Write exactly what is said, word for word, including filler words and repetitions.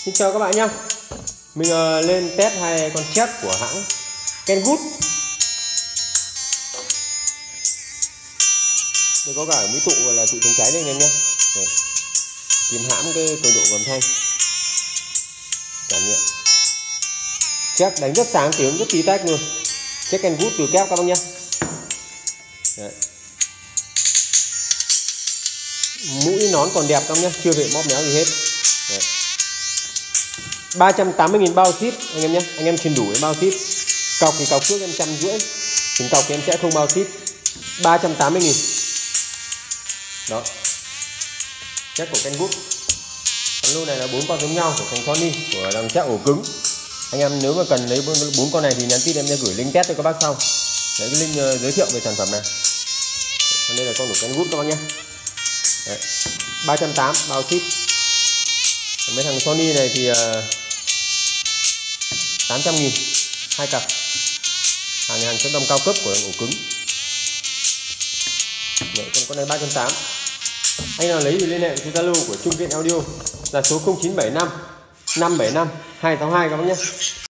Xin chào các bạn nhé. Mình uh, lên test hai con chép của hãng Kenwood. Đây có cả mũi tụ gọi là tụ chống cháy đây anh em nhé. Đây. Kiếm hãm cái cường độ của âm thanh. Cảm nhận. Chép đánh rất sáng, tiếng rất tí tách luôn. Chép Kenwood từ kép các bác nhé. Đấy. Mũi nón còn đẹp các bác nhé, chưa bị móp méo gì hết. Đấy. ba trăm tám mươi nghìn bao ship anh em nhé. Anh em truyền đủ cái bao ship. Cọc thì cọc trước em trăm rưỡi, tiền cọc thì em sẽ không bao ship. Ba trăm tám mươi nghìn. Đó. Chép của Kenwood. Con lô này là bốn con giống nhau của thằng Sony, của thằng chép ổ cứng. Anh em nếu mà cần lấy bốn con này thì nhắn tin em sẽ gửi link test cho các bác sau. Đấy, cái link uh, giới thiệu về sản phẩm này. Còn đây là con của Kenwood các bác nhé. Đấy. ba trăm tám mươi bao ship. Còn mấy thằng Sony này thì uh, tám trăm nghìn hai cặp. Hàng hàng chất đông cao cấp của ổ cứng. Đấy, còn con này ba trăm tám mươi. Anh nào lấy thì liên hệ với Zalo của Trung Viện Audio là số không chín bảy năm năm bảy năm hai sáu hai các bác nhé.